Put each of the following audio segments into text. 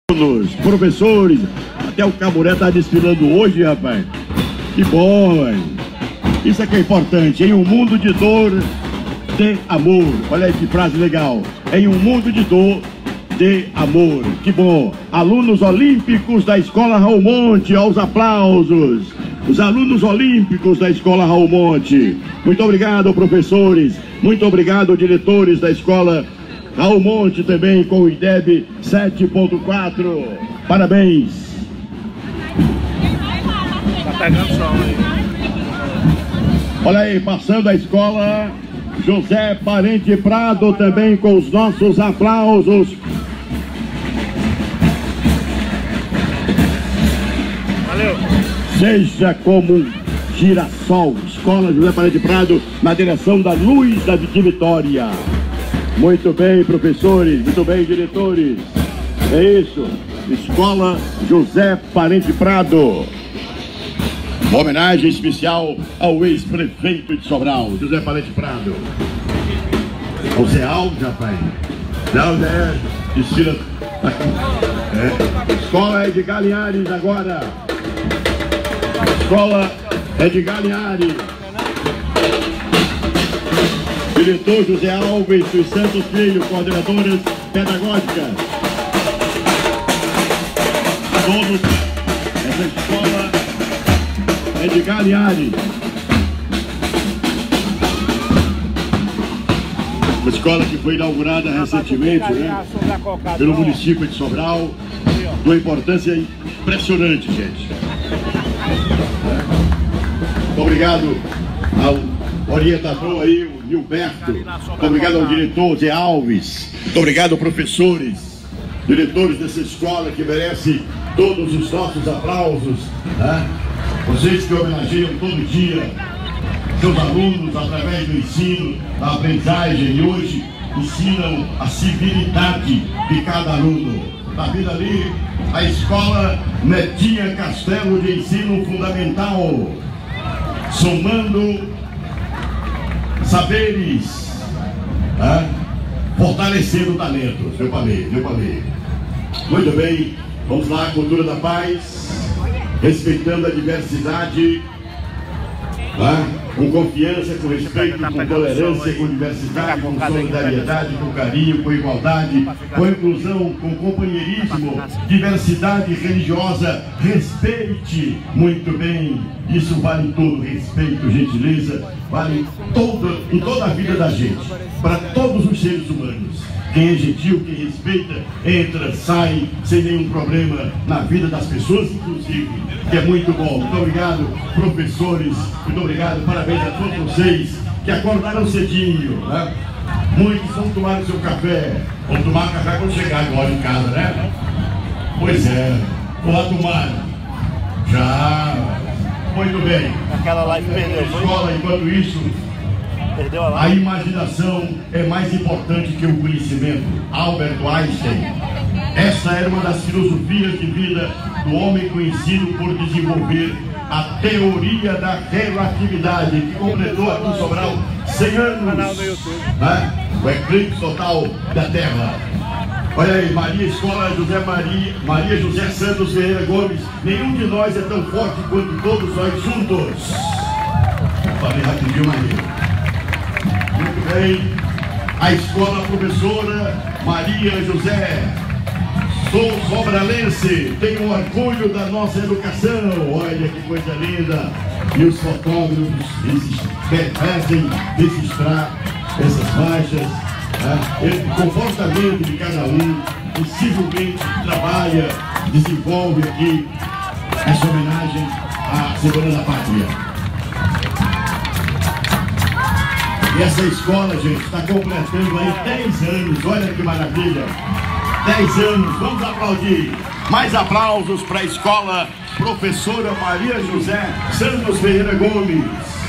Alunos, professores, até o Camuré tá desfilando hoje, rapaz. Que bom, hein? Isso é que é importante. Em um mundo de dor, de amor. Olha aí que frase legal. Em um mundo de dor, de amor. Que bom. Alunos olímpicos da Escola Raul Monte, aos aplausos. Os alunos olímpicos da Escola Raul Monte. Muito obrigado, professores. Muito obrigado, diretores da Escola Raul Monte, também com o IDEB 7.4. Parabéns. Tá pegando sol aí. Olha aí, passando a escola José Parente Prado, também com os nossos aplausos. Valeu. Seja como um girassol. Escola José Parente Prado, na direção da luz da Vitória. Muito bem, professores, muito bem, diretores. É isso, Escola José Parente Prado. Uma homenagem especial ao ex-prefeito de Sobral, José Parente Prado. O Zé Alves, rapaz. Zé Alves desfila aqui. Escola Edgar Linhares agora. Escola Edgar Linhares. Diretor José Alves dos Santos Filho, coordenadoras pedagógicas. Todos, essa escola Edgar Linhares. Uma escola que foi inaugurada recentemente, né, pelo município de Sobral. De uma importância impressionante, gente. Muito obrigado ao orientador aí, o Gilberto. Muito obrigado ao diretor Zé Alves. Muito obrigado, professores, diretores dessa escola que merece todos os nossos aplausos, né? Vocês que homenageiam todo dia seus alunos através do ensino, da aprendizagem, e hoje ensinam a civilidade de cada aluno. Tá vindo ali a escola Netinha Castelo de Ensino Fundamental, somando saberes, fortalecendo talentos. Eu falei. Muito bem, vamos lá, cultura da paz, respeitando a diversidade, com confiança, com respeito, com tolerância, com diversidade, com solidariedade, com carinho, com igualdade, com inclusão, com companheirismo, diversidade religiosa. Respeite muito bem, isso vale todo. Respeito, gentileza, vale em toda a vida da gente, para todos os seres humanos. Quem é gentil, quem respeita, entra, sai, sem nenhum problema na vida das pessoas, inclusive, que é muito bom. Muito obrigado, professores, muito obrigado, parabéns a todos vocês que acordaram cedinho, né? Muitos vão tomar o seu café, vão tomar café quando chegar agora em casa, né? Pois é, vou lá tomar. Já, muito bem. Aquela live perdeu. Escola, enquanto isso, Perdeu a live. a imaginação é mais importante que o conhecimento. Albert Einstein. Essa era uma das filosofias de vida do homem conhecido por desenvolver a teoria da relatividade, que completou aqui em Sobral 100 anos, né? O eclipse total da Terra. Olha aí, Escola Maria José Santos Ferreira Gomes. Nenhum de nós é tão forte quanto todos nós juntos. Falei rapidinho, Maria. Muito bem, a escola professora Maria José. Sou sobralense, tenho orgulho da nossa educação. Olha que coisa linda. E os fotógrafos fazem registrar essas faixas, o comportamento de cada um, possivelmente trabalha, desenvolve aqui essa homenagem à Semana da Pátria. E essa escola, gente, está completando aí 10 anos, olha que maravilha! 10 anos, vamos aplaudir! Mais aplausos para a escola professora Maria José Santos Ferreira Gomes.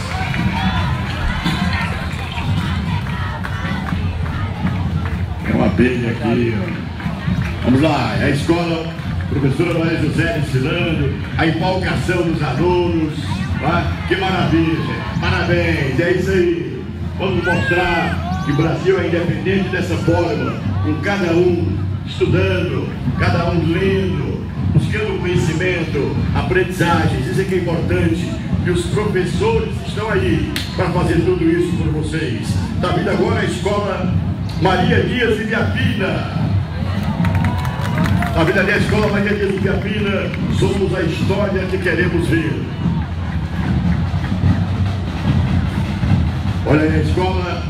É uma abelha aqui. Vamos lá, é a escola professora Maria José desfilando, a empolgação dos alunos. Que maravilha, gente! Parabéns, é isso aí! Vamos mostrar que o Brasil é independente dessa forma, com cada um estudando, cada um lendo, buscando conhecimento, aprendizagens. Isso é que é importante. E os professores estão aí para fazer tudo isso por vocês. Está vindo agora a escola Maria Dias de Ibiapina. Está vindo ali a escola Maria Dias de Ibiapina. Somos a história que queremos ver. Olha aí a escola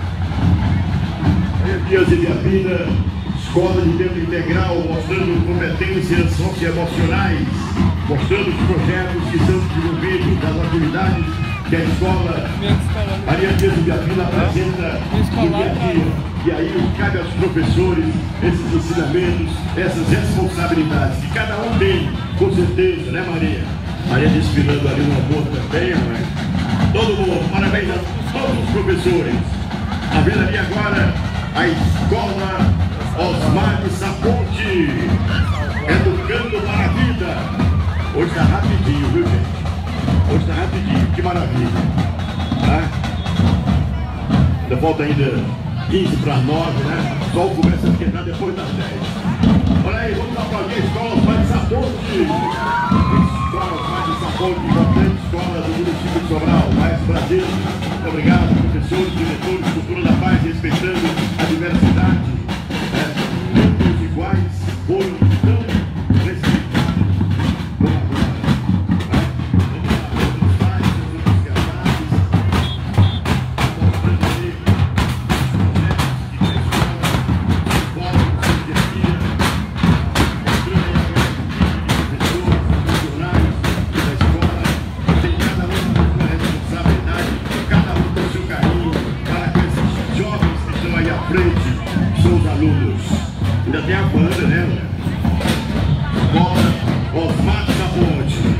Maria Dias de Ibiapina, escola de tempo integral, mostrando competências socioemocionais, mostrando os projetos que são desenvolvidos, das atividades que a escola Maria Dias de Ibiapina apresenta no dia a dia. E aí cabe aos professores esses ensinamentos, essas responsabilidades que cada um tem, com certeza, né, Maria? Maria desfilando ali uma boa também, mãe. Todo mundo, parabéns a todos os professores. Está vendo ali agora a escola Osmar de Saponte, educando para a vida. Hoje está rapidinho, viu, gente? Hoje está rapidinho, que maravilha. Tá? Ainda falta ainda 15 para 9, né? O sol começa a esquentar depois das 10. Olha aí, vamos aplaudir a escola Osmar de Saponte. Escola Osmar de Saponte, importante escola do município de Sobral, mais Brasil. Muito obrigado, professores, diretores, cultura da paz, respeitando a diversidade. Todos iguais foram tão respeitados como agora. Vamos lá, outros pais, outros casados, mostrando aí os projetos que a escola desenvolve no seu dia a dia, mostrando aí agora o tipo de professores, funcionários da escola, tem cada um a sua responsabilidade, cada um tem o seu carinho para com esses jovens que estão aí à frente, são os alunos. Ainda tem a banda, né? Escola Osmar de Saponte.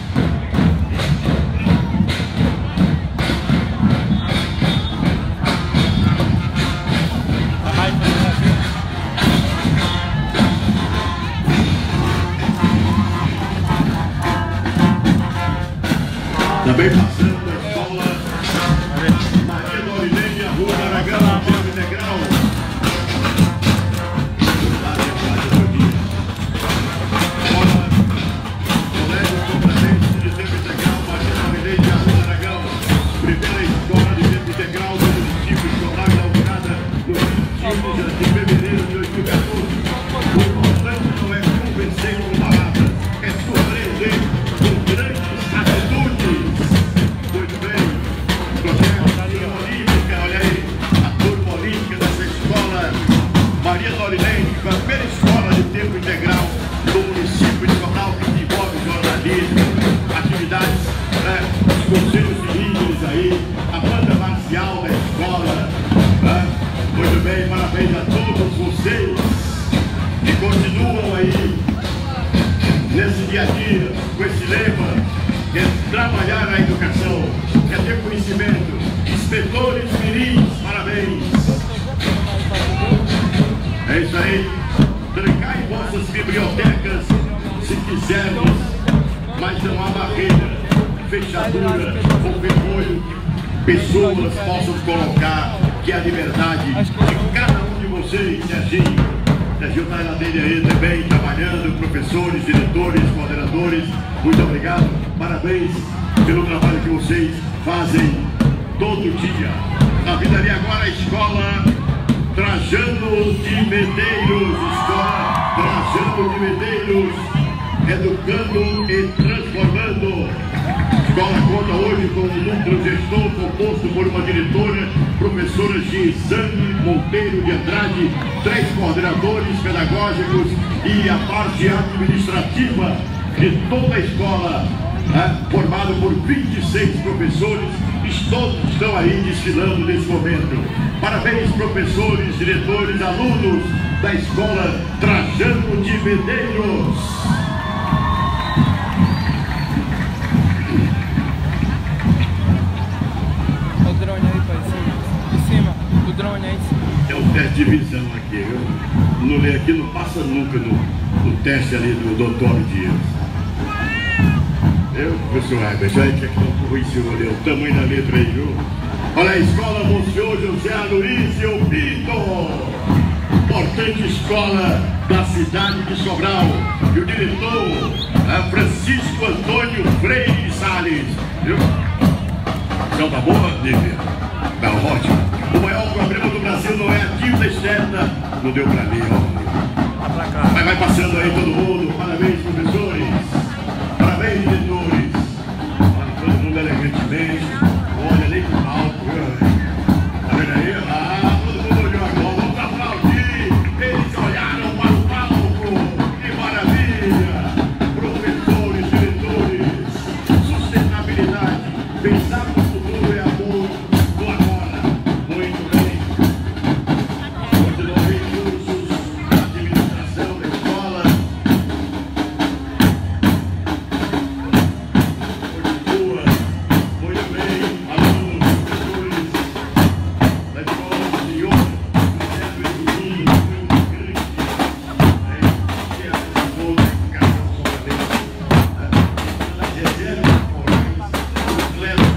Também passando a escola Maria Dorilene, a Rua do Aragão, tempo integral. Colégio Competente de Tempo Integral, Maria Dorilene, a Rua do Aragão. Primeira escola de tempo integral do município de Sobral, inaugurada no 25 de fevereiro de 2014. O importante não é convencer com palavras, é surpreender com grandes atitudes. Muito bem, projeto da turma olímpica, olha aí, a turma olímpica dessa escola Maria Dorilene, a primeira escola de tempo integral do município de Sobral, que desenvolve jornalismo, atividades, né, os conselhos de líderes aí, a banda marcial da escola, né? Muito bem, parabéns a todos vocês que continuam aí nesse dia a dia, com esse lema, que é trabalhar a educação, que é ter conhecimento. Inspetores mirins, parabéns. É isso aí. Trancar em vossas bibliotecas, se quisermos, mas não há barreira, fechadura ou vergonha que pessoas possam colocar, que é a liberdade de cada um de vocês, Serginho. Serginho está na dele aí também, trabalhando, professores, diretores, moderadores, muito obrigado, parabéns pelo trabalho que vocês fazem todo dia. Está vindo ali agora a escola Trajano de Medeiros, escola Trajano de Medeiros, educando e transformando. A escola conta hoje com um núcleo gestor composto por uma diretora, professora Gisane Monteiro de Andrade, 3 coordenadores pedagógicos e a parte administrativa de toda a escola, formado por 26 professores, todos estão aí desfilando nesse momento. Parabéns, professores, diretores, alunos da escola Trajano de Medeiros. O drone aí, pai, em cima, o drone aí. É o teste de visão aqui, viu? Não lê aqui, não passa nunca no teste ali do doutor Dias. Professor Herbert, olha que não em ali, o tamanho da letra aí, viu? Olha a escola Monsenhor José Aloysio Pinto. importante escola da cidade de Sobral. E o diretor Francisco Antônio Freire Salles. Viu? Então tá boa, Lívia? Tá ótimo. O maior problema do Brasil não é a dívida externa. Não deu pra mim, ó. Mas vai passando aí todo mundo. Parabéns, professores. Parabéns, diretores. Todo mundo elegantemente. Olha, nem com alto. Tá vendo aí? Ah, todo mundo olhou agora. Vamos aplaudir. Eles olharam para o palco. Que maravilha. Professores, diretores. Sustentabilidade. Pensar no futuro é amor do agora. Muito bem. Continuam recursos da administração da escola. Continua. Muito bem. Alunos, professores da escola do senhor. Marcelo Eduzinho, foi uma grande que apresentou a educação sobralente. Das reservas morais, os clérigos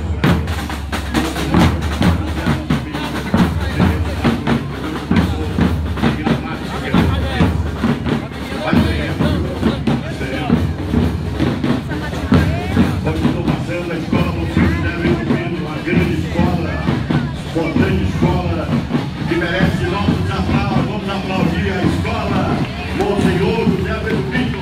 Estou passando a escola Monsenhor José Eduvindo, uma grande escola, importante escola, que merece nossos aplausos. Vamos aplaudir a escola Monsenhor José Eduvindo.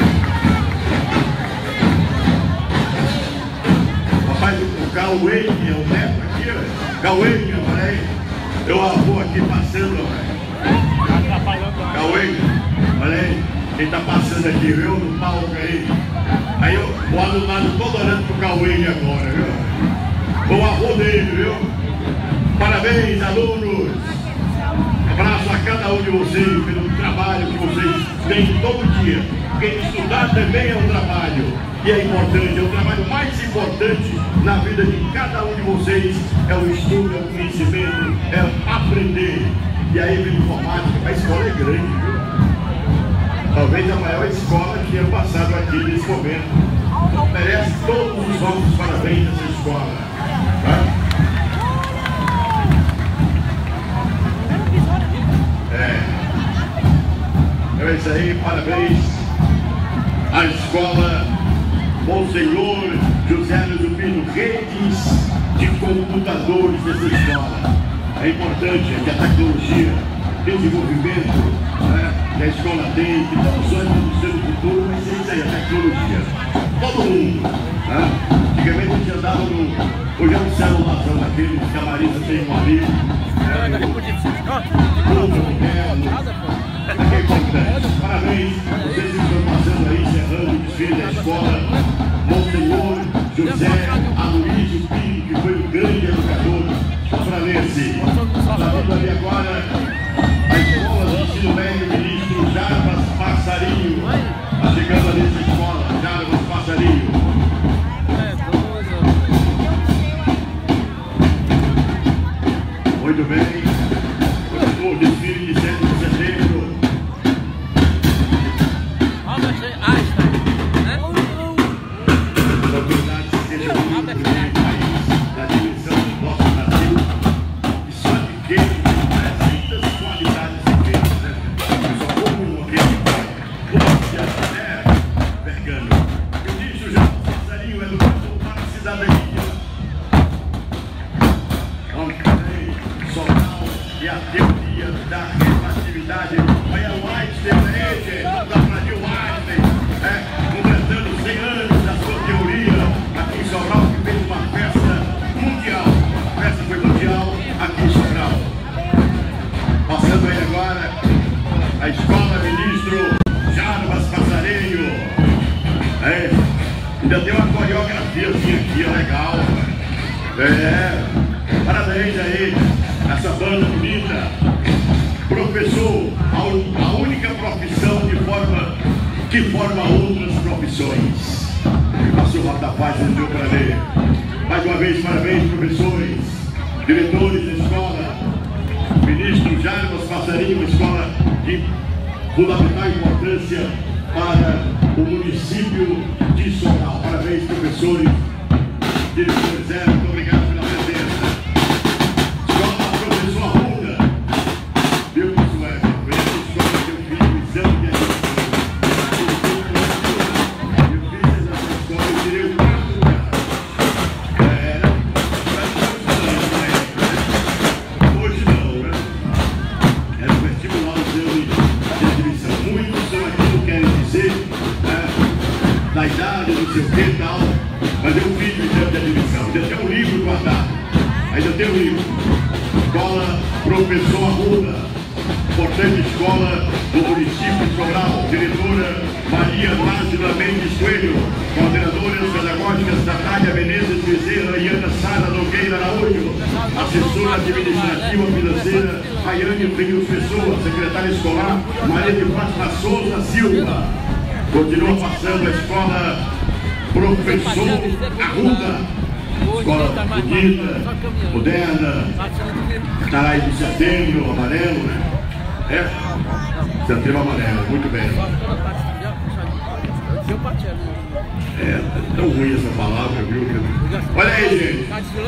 Rapaz, o Cauê, que é o neto aqui, ó. Cauê, olha aí. Eu avô aqui passando, ó. Cauê, olha aí. Quem tá passando aqui, viu? No palco aí. Aí o alunado todo olhando pro Cauê agora, viu? O avô dele, viu? Parabéns, alunos. Abraço a cada um de vocês pelo trabalho que vocês têm todo dia. Porque estudar também é um trabalho. E é importante, é o trabalho mais importante na vida de cada um de vocês. É o estudo, é o conhecimento, é aprender. E aí vem informática. A escola é grande, viu? Talvez a maior escola que tenha passado aqui nesse momento. Merece todos os nossos parabéns nessa escola. Tá? É isso aí, parabéns à escola Monsenhor José Eduvindo, redes de computadores dessa escola. É importante que a tecnologia, desenvolvimento, né, que a escola tem, que não só é do seu futuro, mas é isso aí, a tecnologia. Todo mundo. Né? Antigamente a gente andava no. Hoje é um celularzão daqueles que a Marisa tem um ali. Tudo moderno. É importante. Parabéns, vocês que estão passando aí, encerrando o desfile da escola Monsenhor José Aloysio Pinho, que foi um grande educador sobranense. Falando ali agora a escola do ensino médio ministro Jarbas Passarinho. Está chegando ali essa escola, Jarbas Passarinho. Muito bem. Continua o desfile de 7 de setembro. As autoridades sejam muito do país, da dimensão do nosso Brasil. E só de queijo tem muitas qualidades de queijo, né? Eu só como um queijo de pai. Vergano. O ministro já passarinho é educador para a cidadania. Sobral e a teoria da relatividade. Aí é o Einstein, não dá pra dizer o Einstein, completando 100 anos da sua teoria aqui em Sobral, que fez uma festa mundial. A festa foi mundial aqui em Sobral. Passando aí agora a escola ministro Jarbas Passarinho. Ainda tem uma coreografiazinha aqui, legal. Parabéns aí, essa banda bonita. Professor, a única profissão que forma outras profissões. Passou rápido da página, deu para ler. Mais uma vez, parabéns, professores, diretores da escola. Ministro Jarbas Passarinho, uma escola de fundamental importância para o município de Sobral. Parabéns, professores, diretores, muito obrigado pela presença. Escola Professor Arruda, viu, professor? idade, não sei o que e tal. Mas eu fiz o exame de admissão. Ainda tem um livro guardado. Ainda tem um livro. Escola Professor Arruda. Importante escola do município de Sobral. Diretora Maria Lázila Mendes Coelho. Coordenadoras pedagógicas Natália Menezes Bezerra e Ana Sara Nogueira Araújo. Assessora administrativa financeira Raiane Freios Pessoa. Secretária escolar Maria de Fátima Souza Silva. Continua passando a escola Professor Arruda. Escola bonita, moderna, está lá em setembro, amarelo, né? É? Setembro amarelo, muito bem. É tão ruim essa palavra, viu? Olha aí, gente.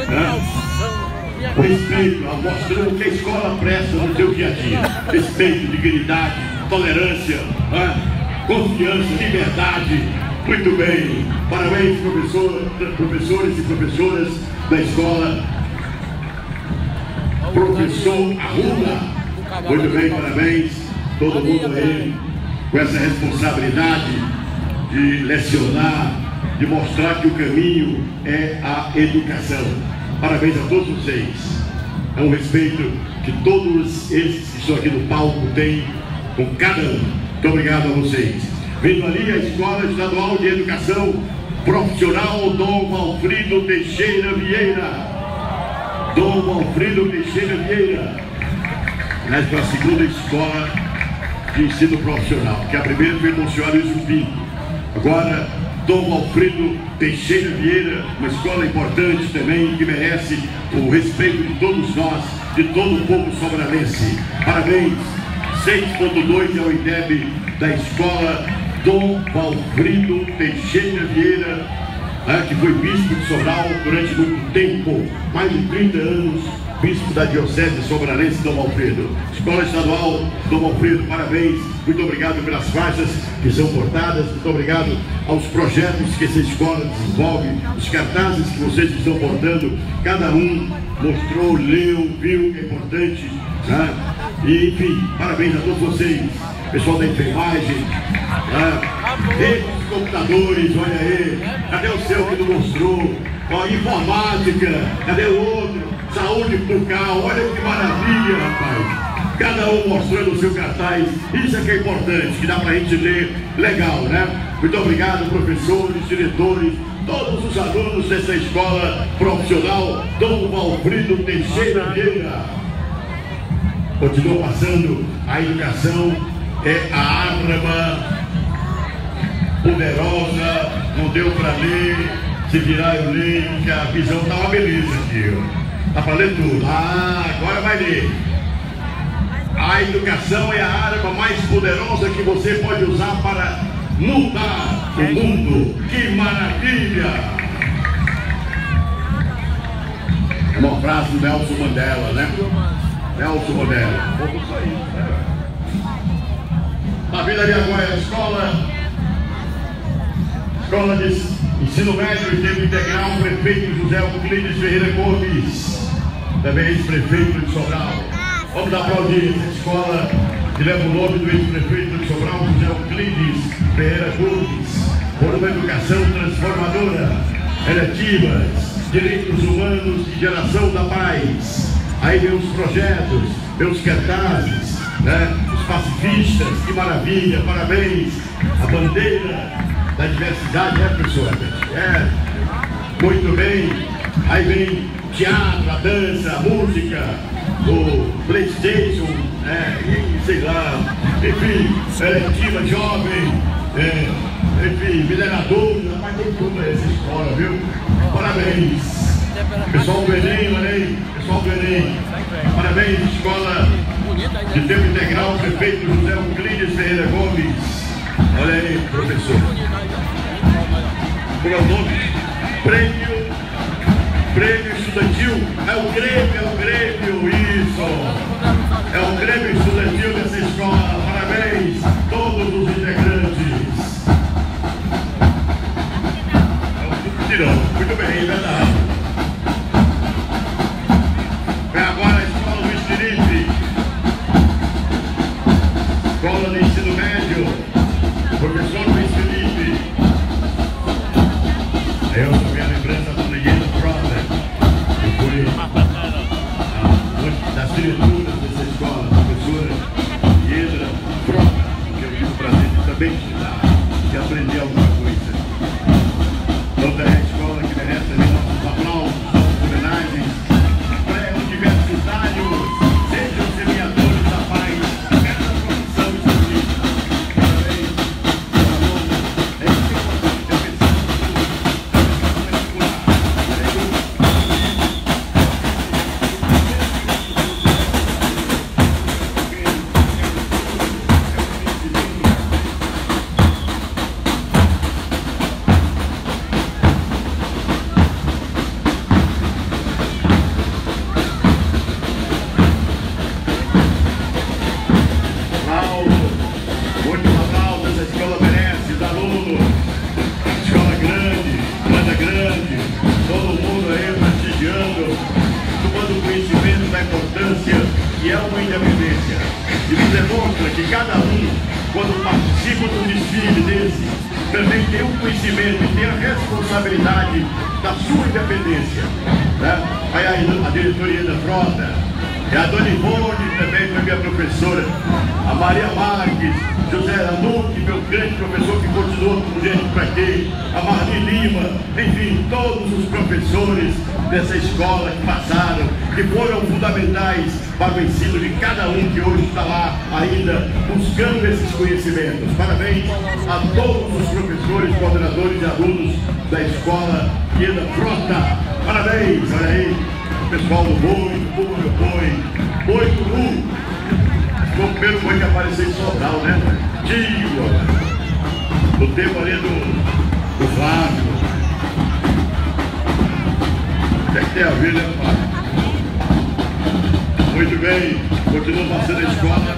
Respeito, mostrando que a escola presta no seu dia a dia. Respeito, dignidade, tolerância, confiança, liberdade. Muito bem. Parabéns, professores e professoras da escola Professor Arruda. Muito bem, parabéns. Todo mundo aí com essa responsabilidade de lecionar, de mostrar que o caminho é a educação. Parabéns a todos vocês. É um respeito que todos esses que estão aqui no palco têm com cada um. Muito obrigado a vocês. Vindo ali a Escola Estadual de Educação Profissional Dom Valfrido Teixeira Vieira. Dom Valfrido Teixeira Vieira. Aliás, foi a segunda escola de ensino profissional, porque a primeira foi Monsenhor Ilso Pinto. Agora, Dom Valfrido Teixeira Vieira, uma escola importante também, que merece o respeito de todos nós, de todo o povo sobralense. Parabéns! 6.2 é o IDEB da escola Dom Valfrido Teixeira Vieira, que foi bispo de Sobral durante muito tempo, mais de 30 anos, bispo da Diocese Sobralense Dom Valfrido. Escola Estadual Dom Valfrido, parabéns, muito obrigado pelas faixas que são portadas, muito obrigado aos projetos que essa escola desenvolve, os cartazes que vocês estão portando, cada um mostrou, leu, viu que é importante, e enfim, parabéns a todos vocês, pessoal da enfermagem, redes, computadores, olha aí, cadê o seu que não mostrou? Ó, informática, cadê o outro? Saúde bucal, olha que maravilha, rapaz. Cada um mostrando o seu cartaz, isso é que é importante, que dá pra gente ler legal, né? Muito obrigado, professores, diretores, todos os alunos dessa escola profissional Dom Valfrido Teixeira Vieira. Continua passando, a educação é a arma poderosa, não deu para ler, se virar eu leio, porque a visão tá uma beleza aqui, ó. Tá para ler tudo. Agora vai ler. A educação é a arma mais poderosa que você pode usar para mudar o mundo. Que maravilha! É uma frase do Nelson Mandela, né? Nelson Mandela. Vamos sair. Na vida de agora é a escola de ensino médio e tempo integral, prefeito José Euclides Ferreira Gomes, também ex-prefeito de Sobral. Vamos aplaudir essa escola que leva o nome do ex-prefeito de Sobral, José Euclides Ferreira Gomes, por uma educação transformadora, eletivas, direitos humanos e geração da paz. Aí vem os projetos, vem os cartazes, né? Os pacifistas, que maravilha, parabéns, a bandeira da diversidade, né, professor? Muito bem. Aí vem teatro, a dança, a música, o PlayStation, sei lá, enfim, eletiva jovem, enfim, mineradores, rapaz, tem tudo essa escola, viu? Parabéns. Pessoal do Enem, olha aí, pessoal do Enem. Parabéns, escola de tempo integral, prefeito José Euclides Ferreira Gomes. Olha aí, professor. Qual é o nome? Prêmio estudantil. É o Grêmio, isso. É o Grêmio estudantil dessa escola. Parabéns, todos os integrantes. Muito bem, é verdade. Vem agora a escola Luiz Felipe. Escola de ensino médio. Professor Luiz Felipe. de aprender alguma coisa. Toda a escola que merece ali nossos aplausos, nossas homenagens, pré-universitários, sejam semeadores da paz, essa profissão exclusiva. Parabéns, aluno, é importante, é que é uma independência. Isso demonstra que cada um, quando participa de um desfile desse, também tem um conhecimento e tem a responsabilidade da sua independência. Né? Aí a diretoria da frota, e a Dona Ivone também foi minha professora, a Maria Marques, José Anuque, meu grande professor que continuou com gente para aqui, a Marli Lima, enfim, todos os professores dessa escola que passaram, que foram fundamentais para o ensino de cada um que hoje está lá ainda buscando esses conhecimentos. Parabéns a todos os professores, coordenadores e alunos da escola Ieda Frota. Parabéns, olha aí, o pessoal do boi, do povo meu boi do Lu. Foi o primeiro boi que apareceu em Sobral, né? Digo, no tempo ali do Flávio. Tem que ter a ver, né, Flávio? Muito bem, continua passando a escola.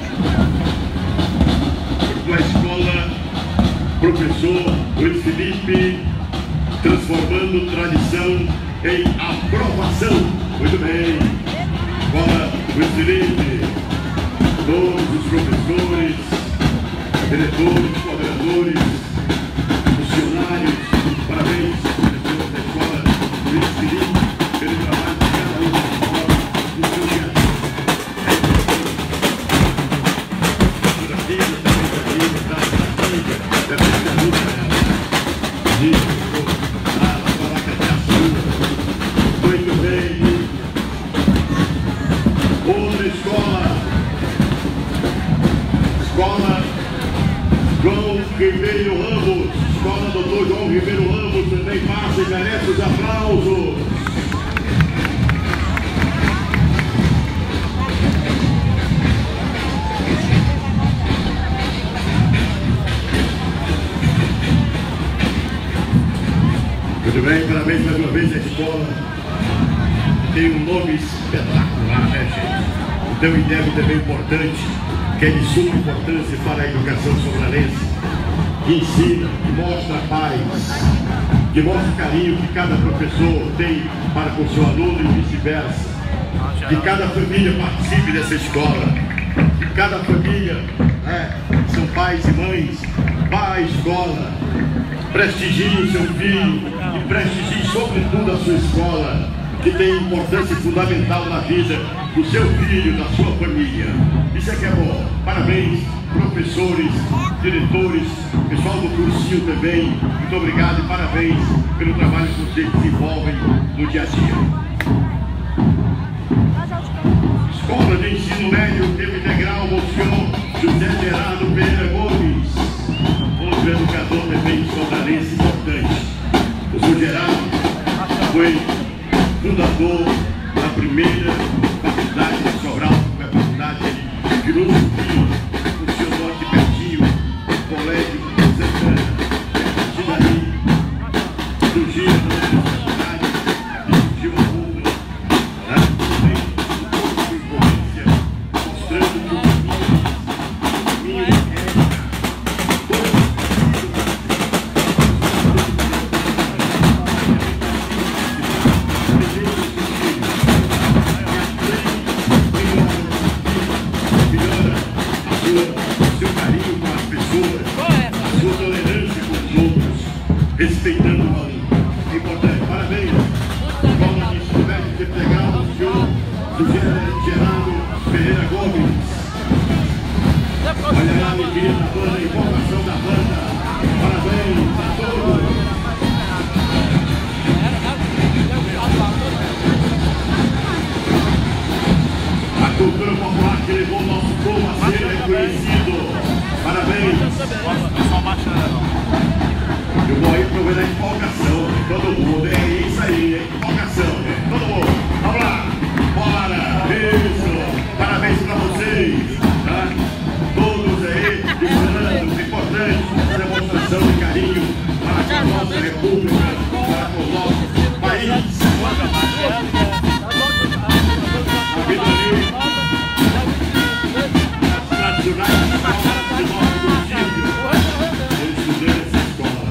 Com a escola, professor Luiz Felipe, transformando tradição em aprovação. Muito bem, escola Luiz Felipe, todos os professores, diretores, coordenadores, funcionários, parabéns, professores da escola Luiz Felipe, pelo trabalho de cada um da escola, no seu dia a dia. Muito bem. Outra escola. Escola João Ribeiro Ramos. Escola Dr. João Ribeiro Ramos também passa e merece os aplausos. Muito bem, parabéns mais uma vez à escola. Tem um nome espetacular, né, gente? Então, e deve também importante, que é de suma importância para a educação sobralense, que ensina, que mostra a paz, que mostra o carinho que cada professor tem para com o seu aluno e vice-versa. Que cada família participe dessa escola, que cada família, são pais e mães, vá à escola, prestigie o seu filho e prestigie sobretudo a sua escola, que tem importância fundamental na vida do seu filho, da sua família. Isso é que é bom. Parabéns, professores, diretores, pessoal do cursinho também. Muito obrigado e parabéns pelo trabalho que vocês desenvolvem no dia a dia. Escola de Ensino Médio, tempo integral, Monsenhor José Gerardo Pereira Gomes. Outro educador também sobralense importante. O senhor Gerardo foi fundador da primeira faculdade de Sobral, que é a faculdade de filosofia, funcionou aqui pertinho, o colégio Santana. E daí surgiu a universidade e surgiu a UFLA, também com influência, mostrando que o caminho é seu carinho com as pessoas, a sua tolerância com os outros, respeitando o aluno. É importante, parabéns. Escola de Ensino Médio de Integral, o senhor José Gerardo Pereira Gomes. Olha lá a alegria da banda, a empolgação da banda. admiração e carinho para a nossa república, para o nosso país. Aqui também, as tradicionais escolas do nosso município. Eu estudei nessa escola.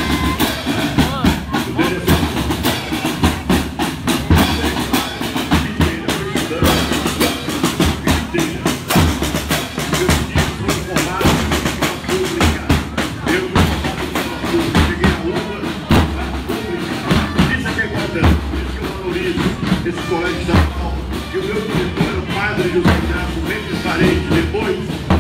Esse colégio estadual, e o meu diretor era o padre José Inácio Mendes Parente, depois,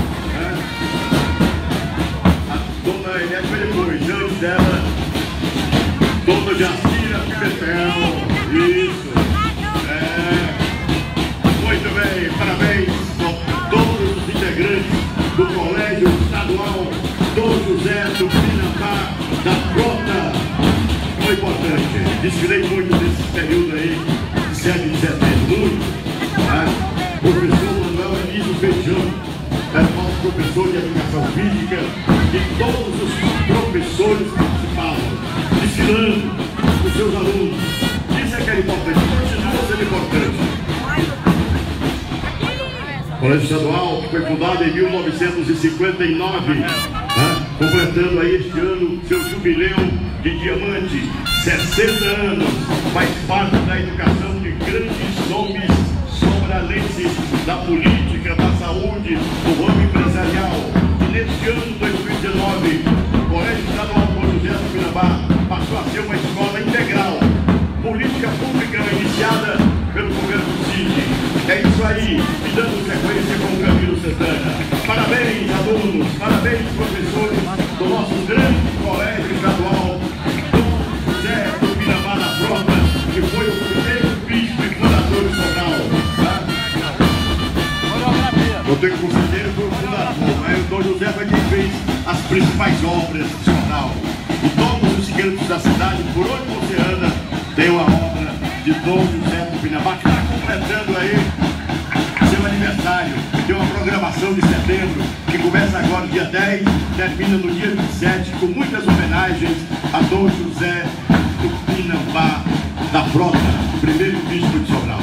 a dona Inés foi depois, antes dela, dona Jacira Pimentel, isso, muito bem, parabéns a todos os integrantes do colégio estadual Dom José do Pinambá da Frota. Foi importante, desfilei muito nesse período aí, 7 de setembro, muito. O professor Manuel Anísio Feijão era nosso professor de educação física e todos os professores participavam, desfilando os seus alunos. Isso é que era importante, continua sendo importante. O Colégio Estadual foi fundado em 1959, completando aí este ano seu jubileu de diamante, 60 anos, faz parte da educação de grandes nomes sobralenses da política, da saúde, do ramo empresarial. E neste ano 2019, o Colégio Estadual Dom José do Pinambá passou a ser uma escola integral, política pública iniciada pelo governo Cid. É isso aí, e dando sequência com o Camilo Santana. Parabéns, alunos, parabéns, professores do nosso grande colégio estadual Dom José do Pinambá da Frota, que foi o primeiro bispo e fundador de Sobral. Eu tenho que conceder foi o fundador, mas o Dom José foi quem fez as principais obras de Sobral. E todos os cantos da cidade, por onde você anda, tem uma obra de Dom José do Pinambá, que está completando aí seu aniversário. Tem uma programação de setembro, que começa agora dia 10, termina no dia 27, com muitas homenagens a Dom José do Pinambá da Frota, primeiro bispo de Sobral.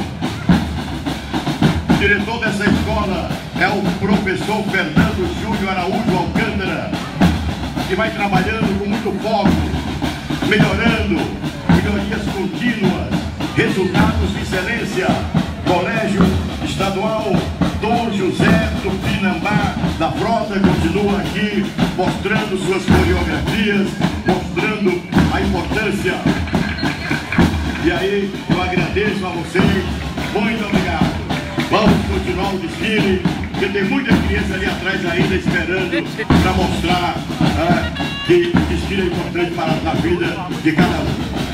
O diretor dessa escola é o professor Fernando Júlio Araújo Alcântara, que vai trabalhando com muito foco, melhorando, melhorias contínuas, resultados de excelência. Colégio Estadual Dom José do Pinambá da Frota continua aqui mostrando suas coreografias, mostrando a importância. E aí eu agradeço a vocês, muito obrigado. Vamos continuar o desfile, porque tem muita criança ali atrás ainda esperando para mostrar que o desfile é importante para a vida de cada um.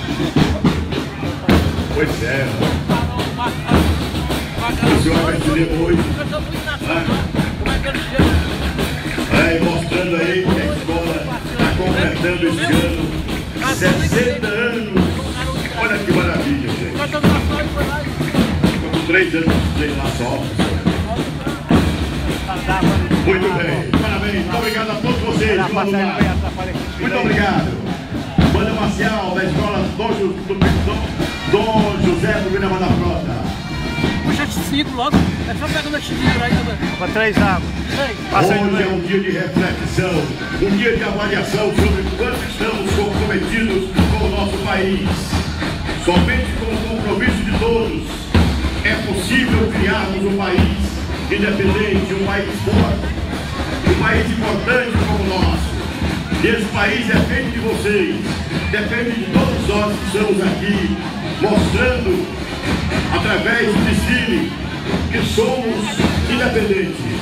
Pois é. O senhor vai se ler hoje. Mostrando aí que a escola está completando este ano 60 anos. Olha que maravilha, gente. Com 3 anos de lá só. Muito bem, parabéns, muito obrigado a todos vocês. Muito obrigado. Banda marcial da escola Dom José do Pinambá da Frota. Puxa de 5 logo, é só pegando esse livro aí, né? Para 3 águas. Hoje é um dia de reflexão, um dia de avaliação sobre quanto estamos comprometidos com o nosso país. Somente com o compromisso de todos é possível criarmos um país independente, um país forte, um país importante como o nosso. E esse país depende de vocês, depende de todos nós que estamos aqui, mostrando, através do desfile, que somos independentes.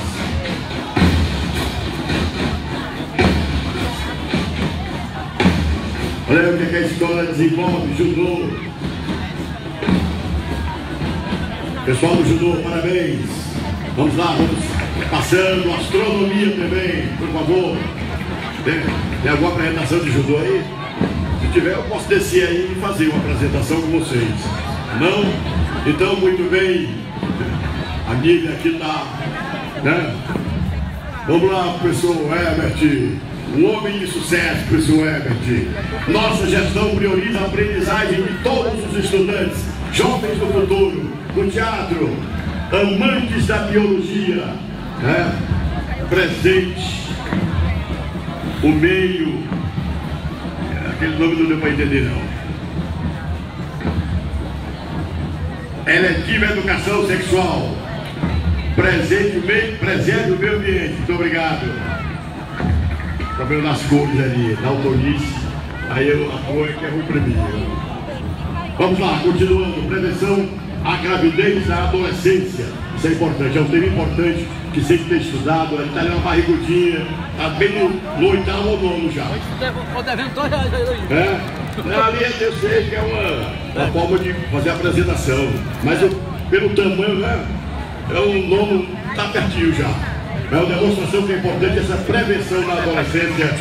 Olha o que a escola desenvolve, judô. Pessoal do judô, parabéns. Vamos lá, vamos passando, astronomia também, por favor. Tem alguma apresentação de judô aí? Se tiver, eu posso descer aí e fazer uma apresentação com vocês. Não? Então, muito bem. A Nívia aqui está, né? Vamos lá, professor Herbert. um homem de sucesso, professor Herbert. Nossa gestão prioriza a aprendizagem de todos os estudantes, jovens do futuro, do teatro, amantes da biologia, né? Presente, o meio, aquele nome não deu para entender não. Eletiva educação sexual, presente o meio, preserve o meio ambiente. Muito obrigado. Tá vendo nas cores ali, da autorice, aí a cor que é ruim para mim. Vamos lá, continuando, prevenção à gravidez da adolescência. Isso é importante, é um tema importante que sempre tem estudado. Ele está ali uma barrigudinha, está bem no oitavo ou nono já. Ali eu sei que é uma forma de fazer a apresentação, mas pelo tamanho, né? O nono está pertinho já. É uma demonstração que é importante essa prevenção na adolescência.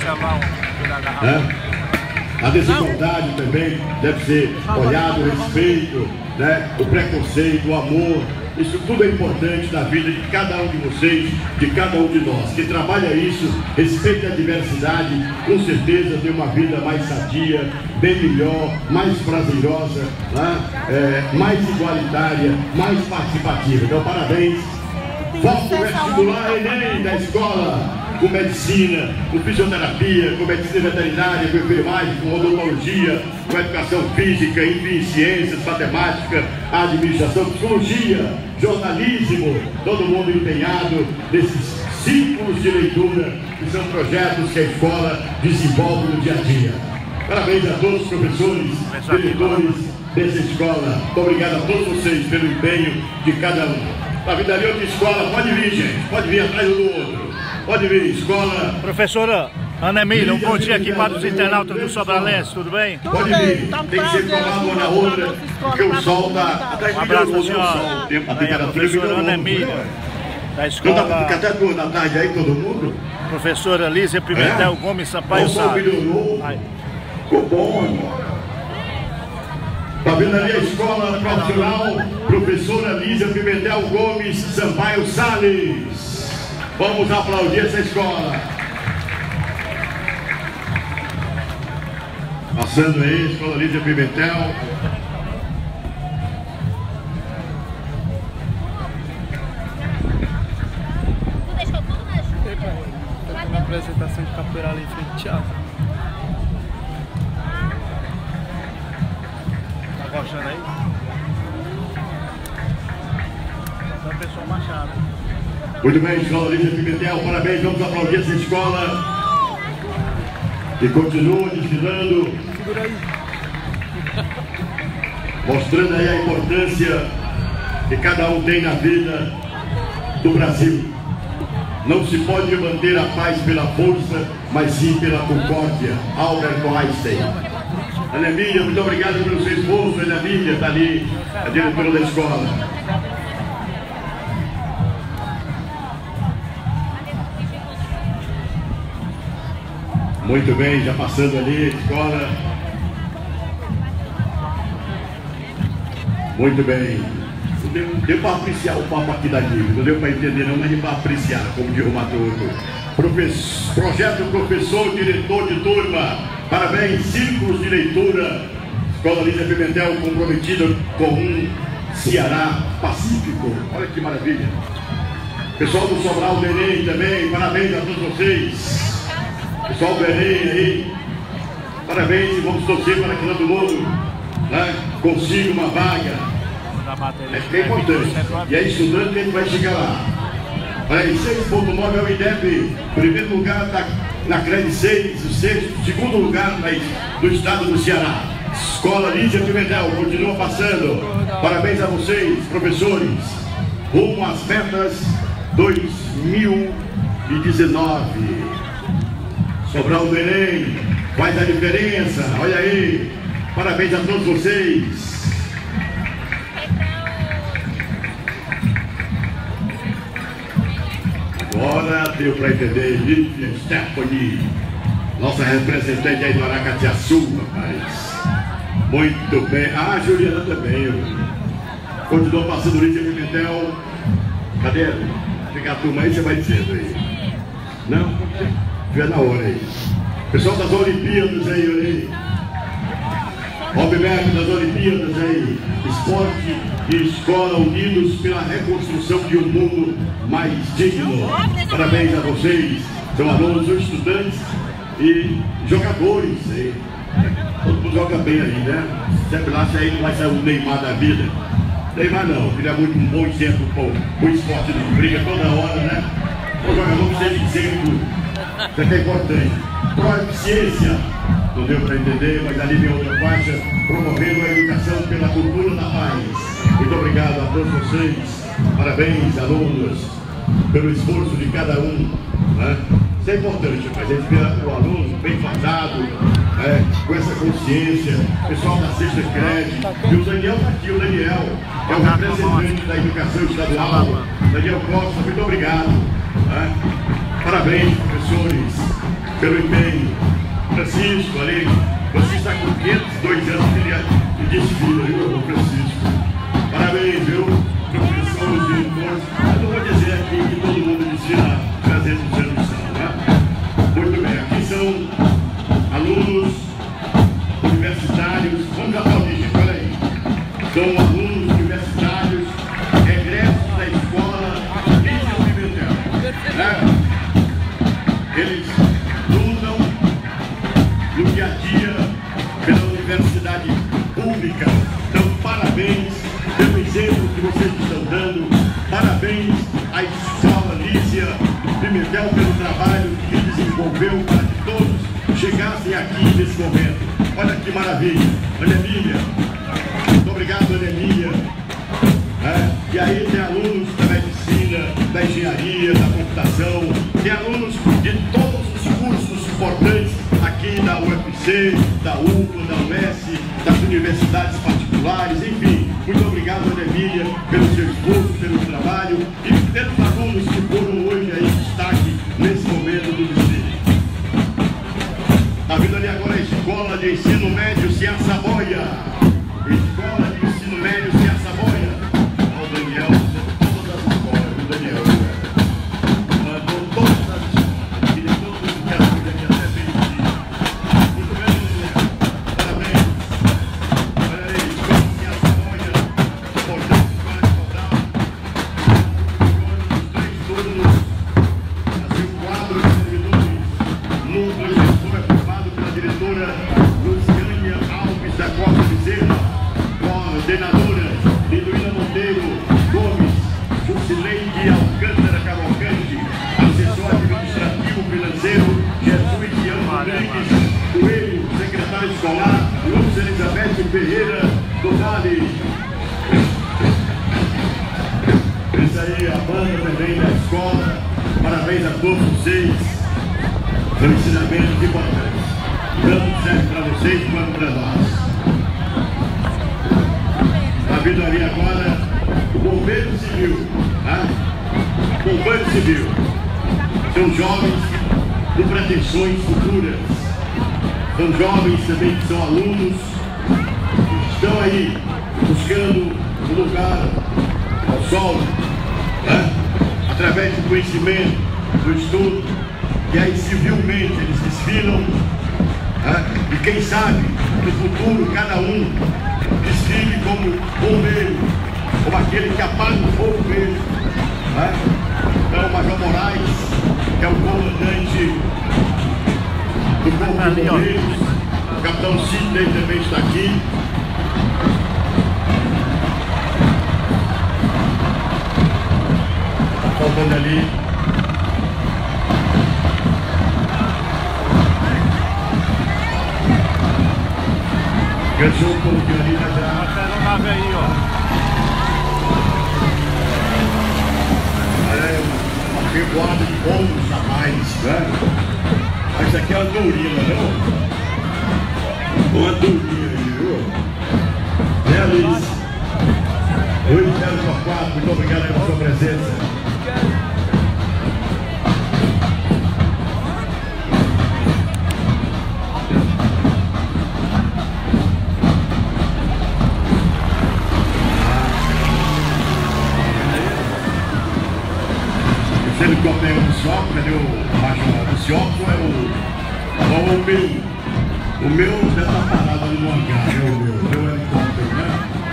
A desigualdade também deve ser olhado, o respeito, né? O preconceito, o amor. Isso tudo é importante na vida de cada um de vocês, de cada um de nós. Quem trabalha isso, respeita a diversidade, com certeza tem uma vida mais sadia, bem melhor, mais prazerosa, né? Mais igualitária, mais participativa. Então, parabéns. Foco vestibular Enem da escola, com medicina, com fisioterapia, com medicina veterinária, com enfermagem, com odontologia, com educação física, enfim, ciências, matemática, administração, psicologia, jornalismo, todo mundo empenhado nesses círculos de leitura, que são projetos que a escola desenvolve no dia a dia. Parabéns a todos os professores, diretores dessa escola. Muito obrigado a todos vocês pelo empenho de cada um. Para vir dali outra escola, pode vir, gente, pode vir atrás do outro. Pode vir, escola. Professora Ana Emília, um bom dia aqui para os internautas do Sobralense, tudo bem? Pode vir, tem que ser colado uma na outra, porque o sol está. Um abraço para a senhora. A professora Ana Emília, da escola. Fica até 2 da tarde aí, todo mundo? Professora Lízia Pimentel Gomes Sampaio Sá. Ficou bom. Está vendo ali a escola profissional, professora Lízia Pimentel Gomes Sampaio Salles. Vamos aplaudir essa escola. Passando aí, escola Lízia Pimentel. Uma apresentação de capoeira ali em frente ao teatro. Tá gostando aí? Então, pessoal Machado. Muito bem, escola Lízia Pimentel, parabéns, vamos aplaudir essa escola que continua desfilando, mostrando aí a importância que cada um tem na vida do Brasil. Não se pode manter a paz pela força, mas sim pela concórdia. Albert Einstein. Ana Emília, muito obrigado pelo seu esforço. Ana Emília está ali, a diretora da escola. Muito bem, já passando ali a escola. Muito bem. Não deu para apreciar o papo aqui da Nível, não deu para entender não, mas deu para apreciar, como diz o Matuto. Projeto Professor Diretor de Turma, parabéns, círculos de leitura. Escola Lízia Pimentel comprometida com um Ceará Pacífico. Olha que maravilha. Pessoal do Sobral do Enem também, parabéns a todos vocês. Pessoal do Enem aí, parabéns e vamos torcer para que todo mundo, né, consiga uma vaga. É importante. E é estudante que a gente vai chegar lá. Olha aí, 6.9 é o IDEB. Primeiro lugar na CRED 6, o sexto, segundo lugar do estado do Ceará. Escola Lízia Pimentel, continua passando. Parabéns a vocês, professores. Rumo às metas 2019. Sobral do Enem, faz a diferença. Olha aí. Parabéns a todos vocês. Agora deu para entender, Lívia Stephanie, nossa representante aí do Aracatiaçu, rapaz. Muito bem. Ah, a Juliana também. Continua passando Lízia Pimentel. Cadê? Fica a turma aí, você vai dizendo aí. Não? Vê na hora aí. Pessoal das Olimpíadas aí, olha aí. Obviamente das Olimpíadas aí. Esporte e escola unidos pela reconstrução de um mundo mais digno. Parabéns a vocês. São alunos, são estudantes e jogadores aí. Todo mundo joga bem aí, né? Sempre lá, se aí não vai sair o Neymar da vida. Neymar não, ele é muito um bom exemplo para o esporte, não briga toda hora, né? O jogador precisa de exemplo, isso aqui é importante. Proeficiência, não deu para entender, mas ali vem outra faixa, promovendo a educação pela cultura da paz. Muito obrigado a todos vocês, parabéns, alunos, pelo esforço de cada um, né? Isso é importante, mas a gente vê o aluno bem fazado, com essa consciência, o pessoal da Sexta Crédito, e o Daniel está aqui, o Daniel é o representante da educação estadual, Daniel Costa, muito obrigado, né? Parabéns, professores, pelo empenho. Francisco, ali, você está com 502 anos de desfile, viu, Francisco? Parabéns, viu, professores, diretores. Eu não vou dizer aqui que todo mundo desfila trazendo solução, né? Muito bem, aqui são alunos universitários, vamos aplaudir, gente, olha aí. São alunos universitários, egressos da escola Lígia Pimentel, né? Eles lutam no dia a dia pela universidade pública. Então, parabéns pelo exemplo que vocês estão dando. Parabéns à escola Lígia Pimentel pelo trabalho que desenvolveu para que todos chegassem aqui nesse momento. Olha que maravilha. Ana Emília. Muito obrigado, Ana Emília. E aí tem alunos da medicina, da engenharia, da computação, tem alunos de todos os cursos importantes aqui da UFC, da UFLA, da UES, das universidades particulares, enfim. Muito obrigado, Ana Emília, pelo seu esforço, pelo trabalho e pelos alunos que foram hoje aí em destaque nesse momento do desfile. Está vindo ali agora a Escola de Ensino Médio Cia Saboia. Escola de Ensino Médio Cia Saboia. Olha o Daniel, todas as escolas, o Daniel. Todas as escolas, diretor do sindicato aqui até meio-dia. Muito bem, Daniel. Parabéns. Olha aí, Escola de Cia Saboia. Importante escola de Caudal. Os 3 turnos. Assim, o quadro de servidores. Núcleo gestor é formado pela diretora Luciânia Alves da Costa Bezerra, coordenadora Liduína Monteiro Gomes, Jusileide Alcântara Cavalcante, assessor administrativo financeiro Jesus Ian Rodrigues Coelho, secretário escolar Lúcia Elizabeth Ferreira do Vale. Isso aí, a banda também da escola, parabéns a todos vocês. Ensinamentos importantes. Tanto serve para vocês quanto para nós. Está vindo ali agora o Bombeiro Civil. Tá? Bombeiro Civil. São jovens com pretensões futuras. São jovens também que são alunos. Estão aí buscando um lugar ao sol. Tá? Através do conhecimento, do estudo. E aí, civilmente, eles desfilam, e quem sabe, no futuro, cada um desfile como bombeiro, como aquele que apaga o fogo mesmo. Então, o Major Moraes, que é o comandante do Corpo de Bombeiros, o Capitão Sidney também está aqui. Está faltando ali. Cansou um pouquinho ali, mas já... Marcelo Nave aí, ó. Uma revoada de ombros a mais, né? Mas isso aqui é uma dourinha, não? Uma dourinha aí, viu? Alice. 8044, muito obrigado pela sua presença. Helicóptero do Cioco, cadê o Major do Cioco? É o O meu já está parado ali no hangar, né? O meu helicóptero, né?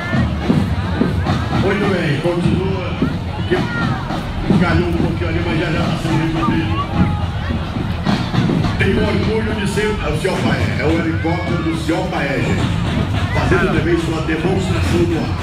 Muito bem, continua. Caiu um pouquinho ali, mas já está sendo resolvido. Tenho orgulho de ser o Senhor Paé, é o helicóptero do Senhor Paé, gente. Fazendo também sua demonstração do ar.